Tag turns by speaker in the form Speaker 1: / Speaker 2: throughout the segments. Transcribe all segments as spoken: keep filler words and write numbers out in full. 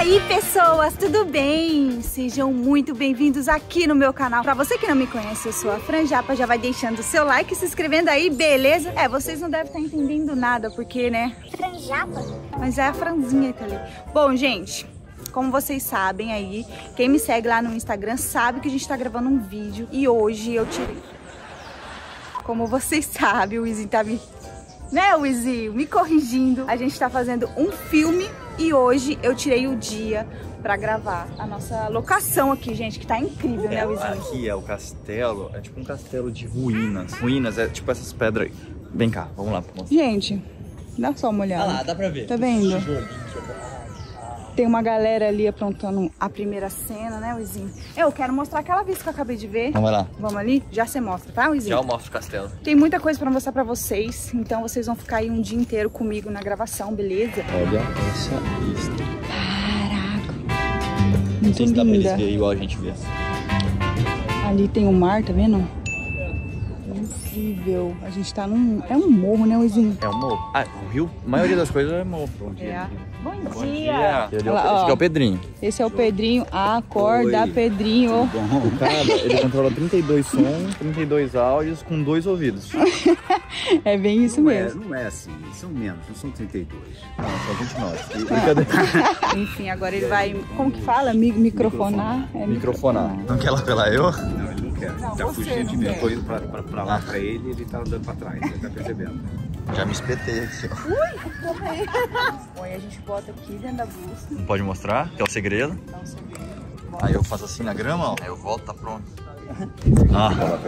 Speaker 1: aí, pessoas, tudo bem? Sejam muito bem-vindos aqui no meu canal. Pra você que não me conhece, eu sou a Fran Japa, já vai deixando o seu like e se inscrevendo aí, beleza? É, vocês não devem estar entendendo nada, porque, né?
Speaker 2: Fran Japa?
Speaker 1: Mas é a Franzinha que tá ali. Bom, gente, como vocês sabem aí, quem me segue lá no Instagram sabe que a gente tá gravando um vídeo e hoje eu tirei. Como vocês sabem, o Izinho tá me... Né, Wizinho? Me corrigindo. A gente tá fazendo um filme e hoje eu tirei o dia pra gravar a nossa locação aqui, gente, que tá incrível, né, Wizinho?
Speaker 3: Aqui é o castelo, é tipo um castelo de ruínas. Ruínas, é tipo essas pedras aí. Vem cá, vamos lá. Vamos.
Speaker 1: Gente, dá só uma olhada.
Speaker 3: Ah lá, dá pra ver.
Speaker 1: Tá vendo? Tem uma galera ali aprontando a primeira cena, né, Wizinho? Eu quero mostrar aquela vista que eu acabei de ver.
Speaker 3: Vamos lá.
Speaker 1: Vamos ali? Já você mostra, tá, Wizinho?
Speaker 3: Já eu mostro o castelo.
Speaker 1: Tem muita coisa pra mostrar pra vocês, então vocês vão ficar aí um dia inteiro comigo na gravação, beleza?
Speaker 3: Olha essa vista.
Speaker 1: Caraca.
Speaker 3: Não
Speaker 1: Muito
Speaker 3: sei se dá pra eles
Speaker 1: linda.
Speaker 3: verem igual a gente vê.
Speaker 1: Ali tem o mar, tá vendo? Incrível. A gente tá num... É um morro, né, Wizinho?
Speaker 3: É um morro. Ah, o rio, a maioria das coisas é morro. Bom dia.
Speaker 1: É. Bom dia.
Speaker 3: Bom dia. Ele é o,
Speaker 1: Olha lá,
Speaker 3: esse
Speaker 1: ó.
Speaker 3: aqui é o Pedrinho.
Speaker 1: Esse é o Pedrinho. Acorda,
Speaker 3: Oi.
Speaker 1: Pedrinho.
Speaker 3: Bom, o cara, ele controla trinta e dois sons, trinta e dois áudios com dois ouvidos.
Speaker 1: É bem isso
Speaker 4: não
Speaker 1: mesmo.
Speaker 4: É, não é assim, são menos, não são trinta e dois.
Speaker 3: Não, só vinte e nove. Brincadeira.
Speaker 1: Enfim, agora ele vai... Como que fala? Mi microfonar? É
Speaker 3: Microfonar. Não quer lá pela eu?
Speaker 4: Não, ele não quer.
Speaker 1: Não,
Speaker 4: Ele tá
Speaker 1: você
Speaker 4: fugindo de
Speaker 1: não
Speaker 4: mim.
Speaker 1: quer.
Speaker 4: Eu tô indo pra, pra, pra lá pra ele e ele tá andando pra trás. Ele tá percebendo.
Speaker 3: Já me espetei aqui, ó.
Speaker 1: Oi, a gente bota aqui dentro da bolsa.
Speaker 3: Não pode mostrar, que é o segredo.
Speaker 1: Dá um segredo.
Speaker 3: Aí eu faço assim na grama, ó. Aí eu volto, tá pronto. Ah,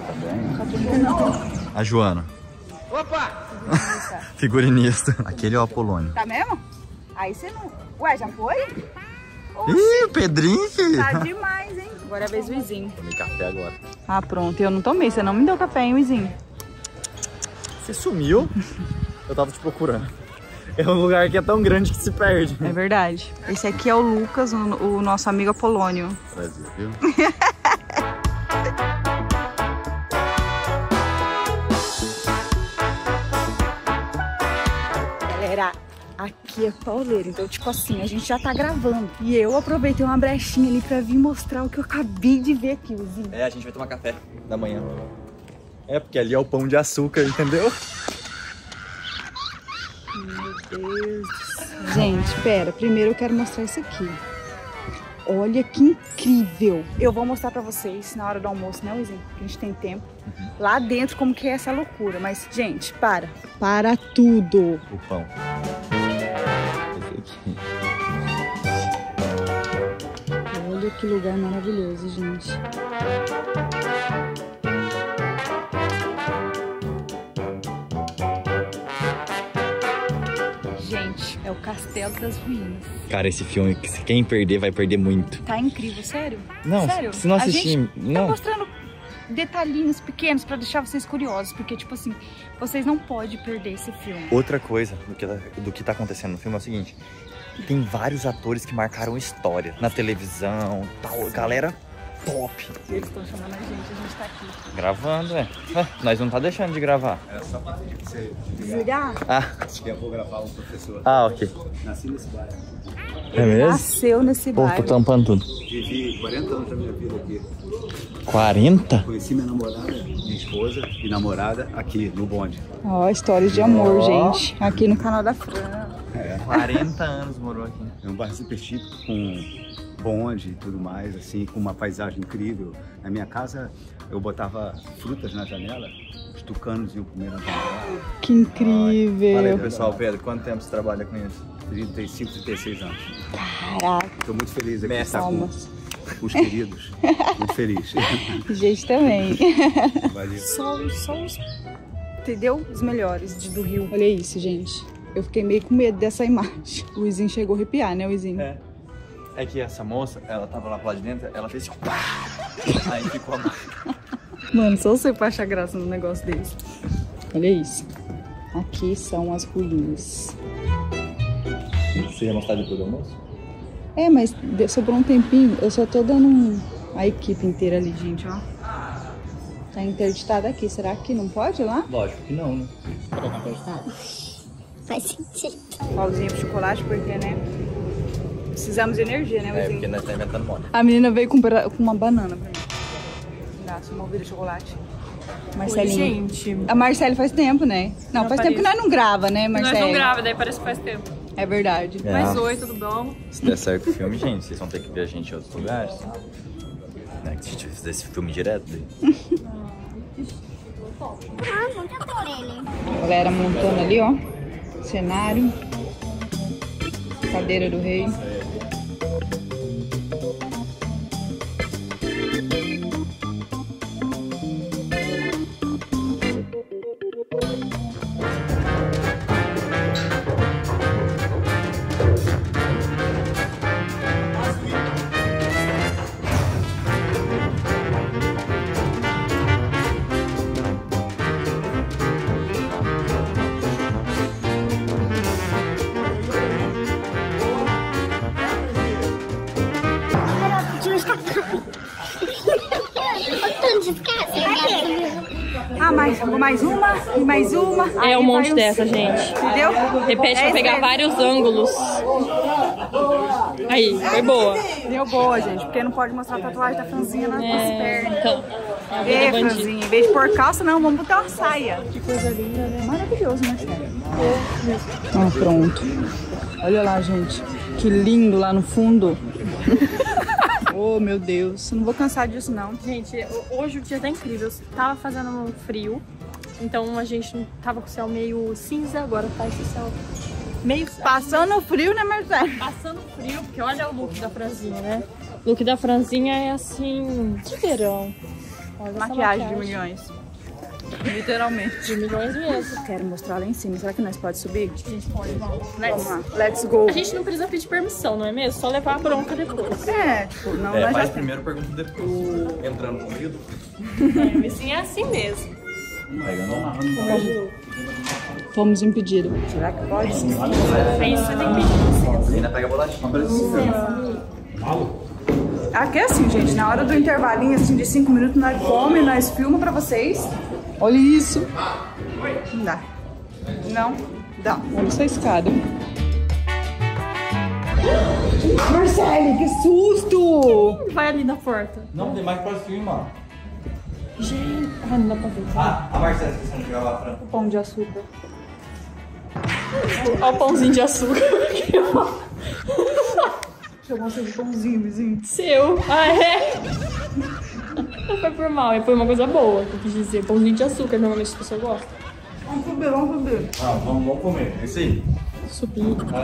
Speaker 3: a Joana.
Speaker 1: Opa!
Speaker 3: Figurinista. Aquele é o Apolônio.
Speaker 1: Tá mesmo? Aí você não... Ué, já foi?
Speaker 3: Ih, o Pedrinho, filho.
Speaker 1: Tá demais, hein? Agora é a vez do Wizinho.
Speaker 3: Tomei café agora.
Speaker 1: Ah, pronto. Eu não tomei. Você não me deu café, hein, Wizinho?
Speaker 3: Você sumiu? Eu tava te procurando. É um lugar que é tão grande que se perde.
Speaker 1: É verdade. Esse aqui é o Lucas, o, o nosso amigo Apolônio.
Speaker 4: Prazer, viu?
Speaker 1: Galera, aqui é pauleiro, então tipo assim, a gente já tá gravando. E eu aproveitei uma brechinha ali pra vir mostrar o que eu acabei de ver aqui, Wizinho.
Speaker 3: É, a gente vai tomar café da manhã. É, porque ali é o pão de açúcar, entendeu?
Speaker 1: Meu Deus do céu. Gente, pera, primeiro eu quero mostrar isso aqui. Olha que incrível. Eu vou mostrar pra vocês na hora do almoço, né, Wizinho? Porque a gente tem tempo. Uhum. Lá dentro como que é essa loucura. Mas, gente, para. Para tudo.
Speaker 3: O pão. Esse aqui.
Speaker 1: Olha que lugar maravilhoso, gente. Gente, é o Castelo das Ruínas.
Speaker 3: Cara, esse filme, quem perder vai perder muito.
Speaker 1: Tá incrível, sério?
Speaker 3: Não,
Speaker 1: sério?
Speaker 3: se não
Speaker 1: A
Speaker 3: assistir,
Speaker 1: gente
Speaker 3: não.
Speaker 1: tá mostrando detalhinhos pequenos pra deixar vocês curiosos, porque tipo assim, vocês não podem perder esse filme.
Speaker 3: Outra coisa do que, do que tá acontecendo no filme é o seguinte. Tem vários atores que marcaram história na televisão, tal, galera top.
Speaker 1: Eles estão chamando a gente, a gente tá aqui.
Speaker 3: Gravando, é. Ah, nós não tá deixando de gravar.
Speaker 4: Era só pra pedir pra você.
Speaker 1: Desligar?
Speaker 3: Ah,
Speaker 4: Que eu vou gravar um professor.
Speaker 3: ah ok.
Speaker 4: Nasci nesse bairro.
Speaker 3: É mesmo?
Speaker 1: Nasceu nesse
Speaker 3: Pô, tô
Speaker 1: bairro.
Speaker 3: tampando tudo.
Speaker 4: Vivi quarenta anos da minha vida aqui.
Speaker 3: quarenta?
Speaker 4: Conheci minha namorada, minha esposa e namorada aqui no bonde.
Speaker 1: Ó, histórias de amor,
Speaker 3: Ó.
Speaker 1: gente. Aqui no canal da Fran.
Speaker 4: É.
Speaker 3: quarenta anos morou aqui.
Speaker 4: É um bairro super chique, com bonde e tudo mais, assim, com uma paisagem incrível. Na minha casa, eu botava frutas na janela, os tucanos iam comer na janela.
Speaker 1: Que incrível.
Speaker 3: Fala aí, pessoal. Pedro, quanto tempo você trabalha com isso?
Speaker 4: trinta e cinco, trinta e seis anos.
Speaker 1: Caraca,
Speaker 4: Estou muito feliz aqui de
Speaker 3: Mestre.
Speaker 4: estar com
Speaker 1: palmas.
Speaker 4: os queridos. Muito feliz.
Speaker 1: Gente também.
Speaker 4: Valeu.
Speaker 1: Só, só os, entendeu? Os melhores de, do Rio. Olha isso, gente. Eu fiquei meio com medo dessa imagem. O Wizinho chegou a arrepiar, né, Wizinho?
Speaker 3: É. É que essa moça, ela tava lá pra lá de dentro, ela fez assim, pá! Aí ficou a marca.
Speaker 1: Mano, só você pra achar graça num negócio desse. Olha isso. Aqui são as ruínas.
Speaker 3: Você ia mostrar depois do almoço?
Speaker 1: É, mas deu- sobrou um tempinho. Eu só tô dando um... a equipe inteira ali, gente, ó. Tá interditada aqui. Será que não pode ir lá?
Speaker 3: Lógico que não, né?
Speaker 2: Faz sentido.
Speaker 1: Pauzinho pro chocolate, porque, né? Precisamos de energia, né,
Speaker 3: É,
Speaker 1: Luizinho?
Speaker 3: porque nós tá inventando moda.
Speaker 1: A menina veio com, com uma banana pra mim. Dá, movido de chocolate. Marcelinho.
Speaker 2: Oi, gente.
Speaker 1: A Marcele faz tempo, né? Não,
Speaker 2: Não
Speaker 1: faz tempo que nós não grava, né, Marcele?
Speaker 2: Nós não grava, daí parece que faz tempo.
Speaker 1: É verdade.
Speaker 3: É.
Speaker 2: Mas oi, tudo bom?
Speaker 3: Se der certo o filme, gente, vocês vão ter que ver a gente em outros lugares. Né? Que se a gente fizer esse filme direto daí.
Speaker 5: Ah, nunca por ele.
Speaker 1: Galera montando ali, ó. Cenário. Cadeira do rei. Ah, mais, mais uma, e mais uma.
Speaker 2: É
Speaker 1: aí
Speaker 2: um monte
Speaker 1: vai uns-
Speaker 2: dessa, gente.
Speaker 1: Entendeu?
Speaker 2: Repete pra
Speaker 1: Dez
Speaker 2: pegar
Speaker 1: vezes.
Speaker 2: vários ângulos. Aí, foi boa.
Speaker 1: Deu boa, gente, porque não pode mostrar a tatuagem da franzinha nas
Speaker 2: É,
Speaker 1: pernas.
Speaker 2: então. É a vida
Speaker 1: Ei,
Speaker 2: bandida.
Speaker 1: franzinha, em vez de pôr calça, não, vamos botar uma saia. Que coisa linda, né? Maravilhoso, né, sério? Ah, pronto. Olha lá, gente. Que lindo lá no fundo. Oh, meu Deus. Não vou cansar disso, não.
Speaker 2: Gente, hoje o dia tá incrível. Tava fazendo um frio, então a gente tava com o céu meio cinza, agora tá esse céu meio...
Speaker 1: Passando frio, né, Marcelo?
Speaker 2: Passando frio, porque olha o look da franzinha, né? O look da franzinha é assim, de verão. Olha essa
Speaker 1: Maquiagem de milhões. Literalmente.
Speaker 2: De milhões mesmo.
Speaker 1: Quero mostrar lá em cima. Será que nós podemos subir?
Speaker 2: A gente pode, vamos.
Speaker 1: Vamos
Speaker 2: Let's.
Speaker 1: lá. Let's go.
Speaker 2: A gente não precisa pedir permissão, não é mesmo? Só levar a bronca depois.
Speaker 1: É, tipo, não,
Speaker 3: É,
Speaker 1: nós
Speaker 3: faz
Speaker 1: já...
Speaker 3: primeiro, pergunta depois. Entrando comigo.
Speaker 2: É, assim é assim mesmo.
Speaker 3: Pegando uma.
Speaker 1: Fomos impedidos. Será que pode?
Speaker 2: Aí você tem que pedir.
Speaker 3: Ainda pega a bolachinha.
Speaker 1: Aqui é assim, gente, na hora do intervalinho assim, de cinco minutos, nós come, nós filma pra vocês. Olha isso. Não dá. Não dá. Olha essa escada. Marcele, que susto!
Speaker 2: Vai ali na porta.
Speaker 3: Não, tem mais pra cima.
Speaker 2: Gente, ah, não dá pra ver.
Speaker 3: Ah, a Marcela esqueceu de gravar a Fran.
Speaker 1: O pão de açúcar.
Speaker 2: Olha o pãozinho de açúcar.
Speaker 1: Chamou você de pãozinho, vizinho.
Speaker 2: Seu. Ah, é? Não foi por mal, foi uma coisa boa que eu quis dizer. Pãozinho de açúcar, normalmente as pessoas gostam.
Speaker 1: Vamos comer, vamos comer.
Speaker 3: Ah, vamos, vamos comer. É isso aí.
Speaker 2: Subir.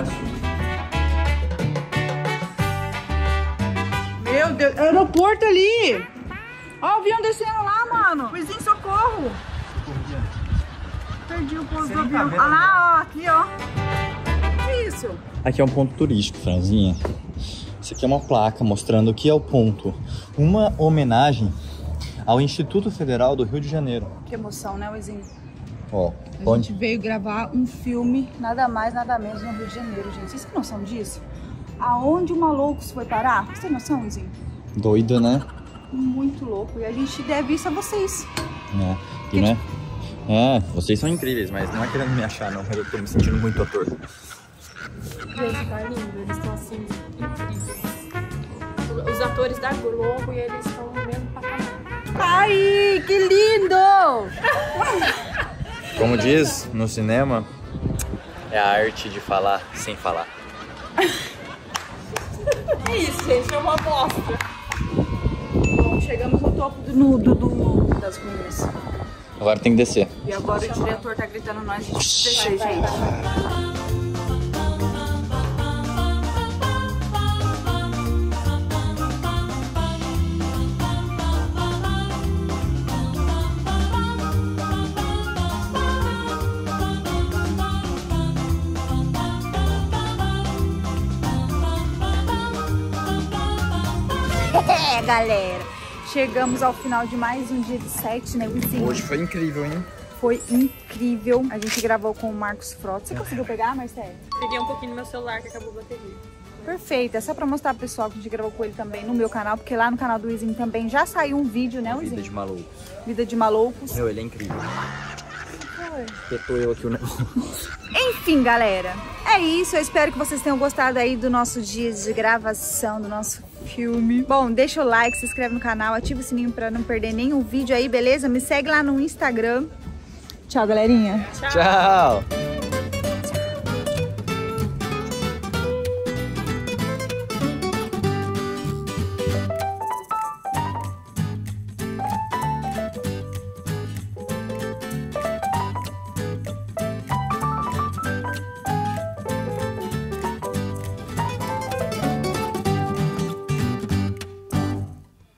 Speaker 1: Meu Deus, aeroporto ali! Ó, o avião descendo lá, mano. Vizinho, socorro! Perdi o ponto do avião. Olha lá, ó, aqui, ó. Que isso?
Speaker 3: Aqui é um ponto turístico, Franzinha. Isso aqui é uma placa mostrando o que é o ponto. Uma homenagem ao Instituto Federal do Rio de Janeiro.
Speaker 1: Que emoção, né, Vizinho?
Speaker 3: Ó,
Speaker 1: A
Speaker 3: onde?
Speaker 1: gente veio gravar um filme, nada mais, nada menos, no Rio de Janeiro, gente. Vocês têm noção disso? Aonde o Maloucos foi parar? Vocês têm noção, Vizinho?
Speaker 3: Doida, né?
Speaker 1: Muito louco. E a gente deve isso a vocês.
Speaker 3: É. E né? É, vocês são incríveis, mas não é querendo me achar, não. Eu tô me sentindo muito ator.
Speaker 2: Gente, tá lindo. Eles estão assim, incríveis. Os atores da Globo e eles estão no mesmo patamar.
Speaker 1: Ai, que lindo!
Speaker 3: Como diz no cinema, é a arte de falar sem falar.
Speaker 2: É isso, gente. É uma bosta.
Speaker 1: Bom, chegamos no topo do, no, do, do- das ruínas.
Speaker 3: Agora tem que descer.
Speaker 1: E agora o diretor tá gritando nós, a gente precisa descer, gente. É, galera. Chegamos ao final de mais um dia de sete, né, Vizinho?
Speaker 3: Hoje foi incrível, hein?
Speaker 1: Foi incrível. A gente gravou com o Marcos Frota. Você conseguiu pegar, Marcelo?
Speaker 2: Peguei um pouquinho no meu celular que acabou a bateria.
Speaker 1: Perfeito. É só pra mostrar pro pessoal que a gente gravou com ele também no meu canal, porque lá no canal do Wizinho também já saiu um vídeo, né,
Speaker 3: Vida
Speaker 1: Wizinho?
Speaker 3: de maluco.
Speaker 1: Vida de Maloucos.
Speaker 3: Meu, ele é incrível. Espetou eu aqui o negócio.
Speaker 1: Enfim, galera, é isso. Eu espero que vocês tenham gostado aí do nosso dia de gravação, do nosso filme. Bom, deixa o like, se inscreve no canal, ativa o sininho pra não perder nenhum vídeo aí, beleza? Me segue lá no Instagram. Tchau, galerinha.
Speaker 3: Tchau.